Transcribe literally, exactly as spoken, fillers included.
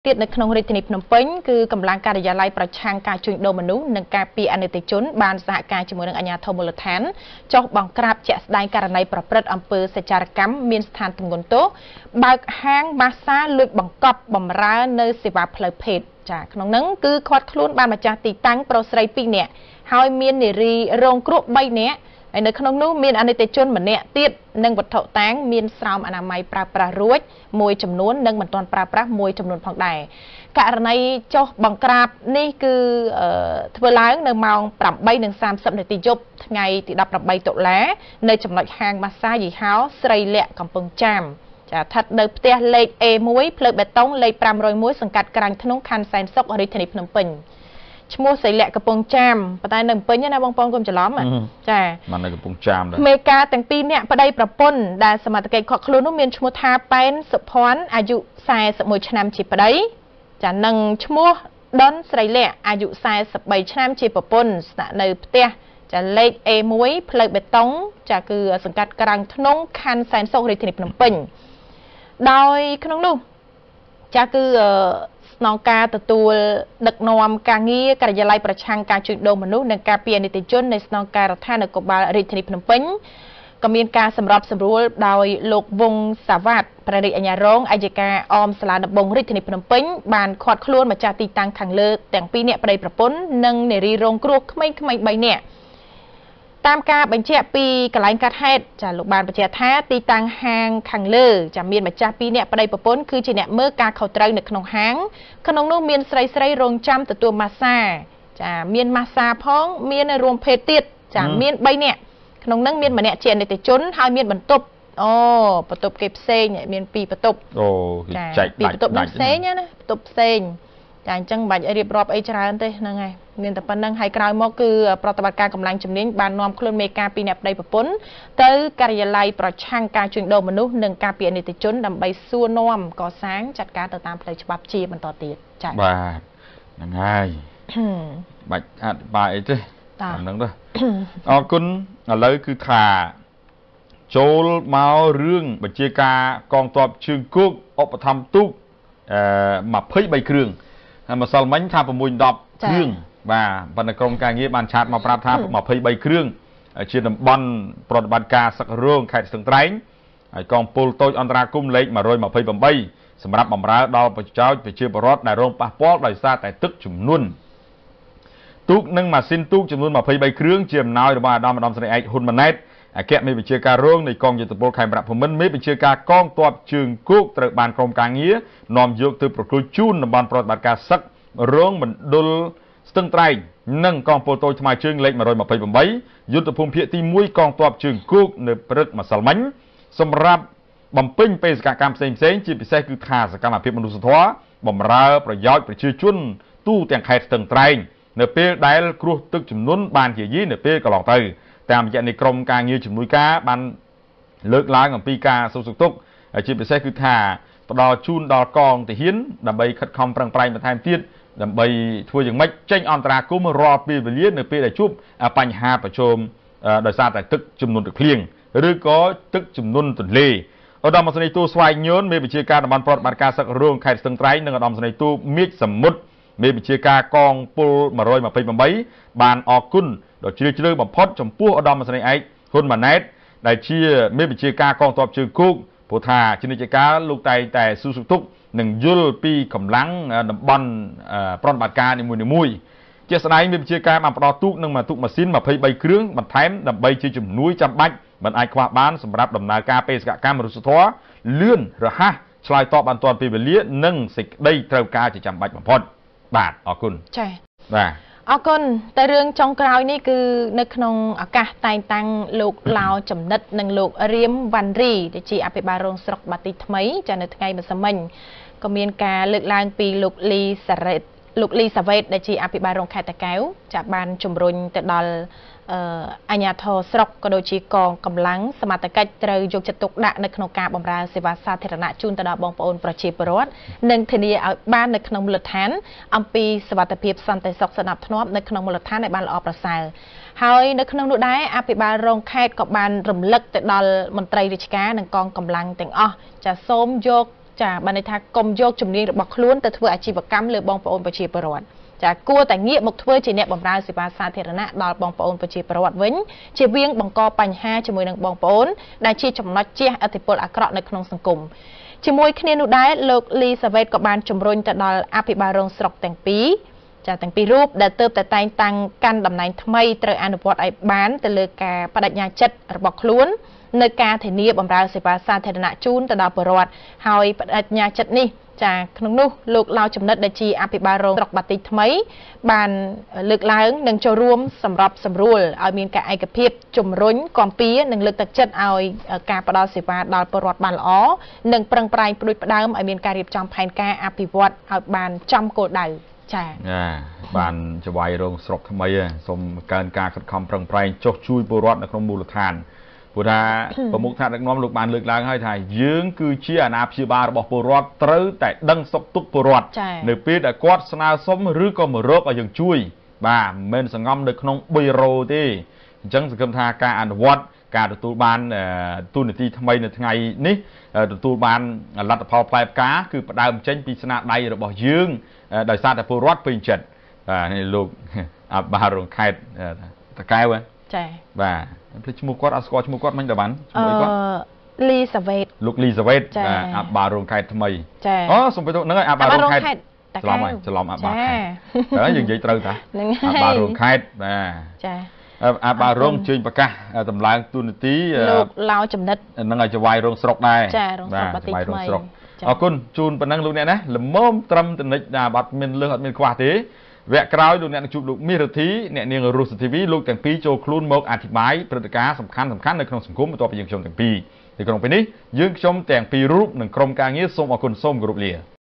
ទៀតនៅក្នុងរាជធានីភ្នំពេញគឺកម្លាំងការិយាល័យប្រឆាំងការជួញដូរមនុស្សនិងការពីអនិច្ចជនបានសហការជាមួយនឹងអាជ្ញាធរមូលដ្ឋានចុះបង្ក្រាបជាក់ស្ដែងករណីប្រព្រឹត្តអំពើសេចក្ដីកម្មមានស្ថានទម្ងន់ទោសបើកហាងម៉ាស្សាលួចបង្កប់បំរើនៅសេវាផ្លូវភេទចាក្នុងនោះគឺខាត់ខ្លួនបានម្ចាស់ទីតាំងប្រុសស្រីពីរនាក់ហើយមាននារីរងគ្រោះបីនាក់ហើយនៅក្នុងនោះមានអនិច្ចជនម្នាក់ទៀតនិងវត្ថុតាងមានស្រោមអនាម័យប្រើប្រាស់រួចមួយចំនួននិងមិនទាន់ប្រើប្រាស់មួយចំនួនផងដែរករណីចុះបង្ក្រាបនេះគឺធ្វើឡើងនៅម៉ោង ប្រាំបីនិងសាមសិប នាទីយប់ថ្ងៃទីដប់ប្រាំបីតុលានៅចំណុចហាងម៉ាស្សាយីហោស្រីលក្ខកំពង់ចាមចាស្ថិតនៅផ្ទះលេខ เอ មួយ ផ្លូវបេតុងលេខ ប្រាំរយមួយ សង្កាត់ក្រាញ់ធ្នង់ខណ្ឌសែនសុខរាជធានីភ្នំពេញឈ្មោះស្រីលក្ខកំពង់ចាមប៉ុន្តែនៅភ្នំពេញណាបងប្អូនកុំច្រឡំចាមកនៅកំពង់ចាមដែរមេការទាំងពីរនាក់ប្តីប្រពន្ធដែលសមត្ថកិច្ចខាត់ខ្លួននោះមានឈ្មោះថាប៉ែនសុភ័ណ្ឌអាយុសែសិបមួយឆ្នាំជាប្តីចានិងឈ្មោះដុនស្រីលក្ខអាយុសែសិបបីឆ្នាំជាប្រពន្ធស្នាក់នៅផ្ទះចាលេខ เอ មួយ ផ្លូវបេតុងចាគឺសង្កាត់ក្រាញ់ធ្នង់ខណ្ឌសែនសុខរាជធានីភ្នំពេញដោយក្នុងនោះចាគឺស្នងការទទួលដឹកនាំការងារការិយាល័យប្រឆាំងការជួញដូរមនុស្សនិងការពារអនិច្ចជននៃស្នងការដ្ឋាននគរបាលរាជធានីភ្នំពេញក៏មានការសម្របសម្រួលដោយលោកវងសាវ៉ាតព្រះរាជអាជ្ញារងអัยការអមសាលាដំបងរាជធានីភ្នំពេញបានឃាត់ខ្លួនម្ចាស់ទីតាំងខាងលើទាំងពីរនាក់ប្តីប្រពន្ធនិងនារីរងគ្រោះក្មេងៗបីនាក់តាមការបញ្ជាក់ពីកន្លែងកាត់ហេតុចាលោកបានបញ្ជាក់ថាទីតាំងហាងខាងលើចាមានម្ចាស់ពីរនាក់ប្តីប្រពន្ធគឺជាអ្នកមើលការខុសត្រូវនៅក្នុងហាងក្នុងនោះមានស្រីស្រីរងចាំទទួលម៉ាស្សាចាមានម៉ាស្សាផងមានរួមភេទទៀតចាមានបីនាក់ក្នុងនោះមានម្នាក់ជាអនិច្ចជនហើយមានបន្ទប់អូបន្ទប់គេផ្សេងមានពីរបន្ទប់អូចាចែកពីរបន្ទប់ផ្សេងណាបន្ទប់ផ្សេងចាអញ្ចឹងមិនបាច់រៀបរាប់អីច្រើនទេហ្នឹងហើយមានតែប៉ុណ្្នឹងហើយក្រោយមកគឺប្រតិបត្តិការកម្លាំងជំនាញបាននាំខ្លួនមេការពីអ្នកប្តីប្រពន្ធទៅការិយាល័យប្រឆាំងការជួញដូរមនុស្សនិងការពារអនិច្ចជនដើម្បីសួរនាំកសាងចាត់ការទៅតាមផ្លូវច្បាប់ជាបន្តទៀតចា៎បាទហ្នឹងហើយបាច់អធិប្បាយអីទេតាមហ្នឹងទៅអរគុណឥឡូវគឺថាចូលមករឿងបញ្ជាការកងទ័ពជើងគោកឧបត្ថម្ភទូកអឺยี่สิบสามគ្រឿងហើយម្សិលមិញថាหก 10គ្រឿងបាទបណ្ឌក្រមការងារបានឆាតមកប្រាប់ថាยี่สิบสามគ្រឿងជាតំបន់ប្រតិបត្តិការសឹករងខេត្តស្ទឹងត្រែងហើយកងពលតូចអន្តរាគមន៍លេខmột trăm hai mươi támសម្រាប់បម្រើដល់ប្រជាជនប្រជាពលរដ្ឋដែលរងប៉ះពាល់ដោយសារតែទឹកជំនន់ទូកនិងម៉ាស៊ីនទូកចំនួនยี่สิบสามគ្រឿងជាអំណោយរបស់អាដាមអាដាមស្រីឯកហ៊ុនម៉ាណែតអគ្គមេបញ្ជាការរងនៃកងយុទ្ធពលខេមរៈភូមិន្ទមេបញ្ជាការកងទ័ពជើងគោកត្រូវបានក្រុមការងារនាំយកទៅប្រគល់ជូនតំបន់ប្រតិបត្តិការសឹករងមណ្ឌលស្ទឹងត្រែងនិងកងពលតូចថ្មើរជើងលេខmột trăm hai mươi támយុទ្ធភូមិភាគទីមួយកងទ័ពជើងគោកនៅព្រឹកម្សិលមិញសម្រាប់បំពេញបេសកកម្មផ្សេងផ្សេងជាពិសេសគឺថាសកម្មភាពមនុស្សធម៌បម្រើប្រយោជន៍ប្រជាជនទូទាំងខេត្តស្ទឹងត្រែងនៅពេលដែលគ្រោះទឹកជំនន់បានជាយីនៅពេលកន្លងទៅតាមរយៈនៃក្រុមការងារជំនួយការបានលើកឡើងអំពីការសួរសុខទុក្ខជាពិសេសគឺថាផ្ដល់ជូនដល់កងទាហានដើម្បីខិតខំប្រឹងប្រែងបន្ថែមទៀតដើម្បីធ្វើយ៉ាងម៉េចចេញអន្តរាគមន៍រាល់ពេលវេលានៅពេលដែលជួបបញ្ហាប្រឈមដោយសារតែទឹកជំនន់ទឹកភ្លៀងឬក៏ទឹកជំនន់ទន្លេឧត្តមសេនីយ៍ទូស្វែងញឿនមេបញ្ជាការតំបន់ប្រតិបត្តិការសឹករងខេត្តស្ទឹងត្រែងនិងឧត្តមសេនីយ៍ទូមេឃសមុទ្រមេបញ្ជាការកងពលmột trăm hai mươi támបានអរគុណដ៏ជ្រាលជ្រៅបំផុតចំពោះឧត្តមសេនីយ៍ឯកហ៊ុនម៉ាណែតដែលជាមេបញ្ជាការកងទ័ពជើងគោកព្រោះថាជានិច្ចការលោកតែងតែស៊ូសុខទុក្ខនិងយល់ពីកម្លាំងតំបន់ប្រតិបត្តិការនីមួយៗជាស្ដែងមេបញ្ជាការបានផ្ដល់ទូកនិងទូកម៉ាស៊ីនยี่สิบสามគ្រឿងបន្ថែមដើម្បីជាជំនួយចាំបាច់មិនអាចខ្វះបានសម្រាប់ដំណើរការបេសកកម្មមនុស្សធម៌លឿនរហ័សឆ្លើយតបបានទាន់ពេលវេលានិងសេចក្តីត្រូវការជាចាំបាច់បំផុតបាទអរគុណចា៎បាទអរគុណតែរឿងចុងក្រោយនេះគឺនៅក្នុងឱកាសតែងតាំងលោកឡាវចំណិតនិងលោករៀមវ៉ាន់រីដែលជាអភិបាលរងស្រុកបាទីថ្មីចានៅថ្ងៃម្សិលមិញក៏មានការលើកឡើងពីលោកលីសារ៉េតលោកលីសាវ៉េតដែលជាអភិបាលរងខេត្តតាកែវចាបានជំរុញទៅដល់អាជ្ញាធរស្រុកក៏ដូចជាកងកម្លាំងសមត្ថកិច្ចត្រូវយកចិត្តទុកដាក់នៅក្នុងការបម្រើសេវាសាធារណៈជូនទៅដល់បងប្អូនប្រជាពលរដ្ឋនិងធានាឲ្យបាននៅក្នុងមូលដ្ឋានអំពីសុវត្ថិភាពសន្តិសុខសណ្ដាប់ធ្នាប់នៅក្នុងមូលដ្ឋានឲ្យបានល្អប្រសើរហើយនៅក្នុងនោះដែរអភិបាលរងខេត្តក៏បានរំលឹកទៅដល់មន្ត្រីរាជការនិងកងកម្លាំងទាំងអស់ចាសូមយកចាបានន័យថាកុំយកជំនាញរបស់ខ្លួនទៅធ្វើអាជីវកម្មលើបងប្អូនប្រជាពលរដ្ឋចាគួរតែងាកមកធ្វើជាអ្នកបម្រើសេវាសាធារណៈដល់បងប្អូនប្រជាពលរដ្ឋវិញជាវៀងបង្កបញ្ហាជាមួយនឹងបងប្អូនដែលជាចំណុចជះឥទ្ធិពលអាក្រក់នៅក្នុងសង្គមជាមួយគ្នានោះដែរលោកលីសាវ៉េតក៏បានជំរុញទៅដល់អភិបាលរងស្រុកទាំងពីរចាទាំងពីររូបដែលទើបតែតែងតាំងកាន់តំណែងថ្មីត្រូវអនុវត្តឲ្យបានទៅលើការបដិញ្ញាចិត្តរបស់ខ្លួននៅការធានាបម្រើសេវាសាធារណៈជូនទៅដល់ប្រជាពលរដ្ឋហើយបដិញ្ញាចិត្តនេះចាក្នុងនោះលោកឡៅចំណិតដែលជាអភិបាលរងស្រុកបាទីថ្មីបានលើកឡើងនិងចូលរួមសម្រាប់សម្រួលឲ្យមានការឯកភាពជំរុញគាំពៀនិងលើកទឹកចិត្តឲ្យការផ្តល់សេវាដល់ប្រជាពលរដ្ឋបានល្អនិងប្រឹងប្រែងផ្ដួចផ្ដើមឲ្យមានការរៀបចំផែនការអភិវឌ្ឍឲ្យបានចំគោលដៅចាបានចវាយរងស្រុកថ្មីសូមកើនការខិតខំប្រឹងប្រែងចុះជួយពលរដ្ឋនៅក្នុងមូលដ្ឋានព្រោះថាប្រមុខថ្នាក់ដឹកនាំលោកបានលើកឡើងហើយថាយើងគឺជាអាណាព្យាបាលរបស់ពលរដ្ឋត្រូវតែដឹងសុខទុក្ខពលរដ្ឋនៅពេលដែលគាត់ស្នើសុំឬក៏មករកឲ្យយើងជួយបាទមិនមែនសង្ងំនៅក្នុងប៊ីរ៉ូទេអញ្ចឹងសង្ឃឹមថាការអនុវត្តការទទួលបានទូនាទីថ្មីនៅថ្ងៃនេះទទួលបានលទ្ធផលផ្លែផ្កាគឺផ្ដើមចេញពីស្នាដៃរបស់យើងដោយសារតែពលរដ្ឋពេញចិត្តបាទនេះលោកអភិបាលរងខេត្តតកែវចាបាទព្រោះឈ្មោះគាត់អត់ស្គាល់ឈ្មោះគាត់មិនតែបានឈ្មោះអីគាត់លីសាវ៉េតលោកលីសាវ៉េតអភិបាលរងខេត្តថ្មីអូសុំទៅហ្នឹងហើយអភិបាលរងខេត្តច្រឡំហើយច្រឡំអភិបាលខេត្តហើយយើងនិយាយត្រូវតាអភិបាលរងខេត្តបាទចាអភិបាលរងជើញប្រកាសតម្លើងទូនាទីលោកឡៅចំណិតហ្នឹងហើយចវាយរងស្រុកដែរចារងស្រុកបាទីថ្មីអរគុណជូនប៉ុណ្ណឹងលោកអ្នកណាល្មមត្រឹមតនិចណាបាត់មានលឺអត់មានខ្វះទេវគ្គក្រោយលោកអ្នកនឹងជួបលោកមាសរទ្ធីអ្នកនាងរស់សុធីវីលោកទាំងពីរចូលខ្លួនមកអធិប្បាយព្រឹត្តិការណ៍សំខាន់សំខាន់នៅក្នុងសង្គមបន្ទាប់ពីយើងខ្ញុំទាំងពីរទីក្រុងពេលនេះយើងខ្ញុំទាំងពីររូបនិងក្រុមការងារសូមអរគុណសូមគោរពលា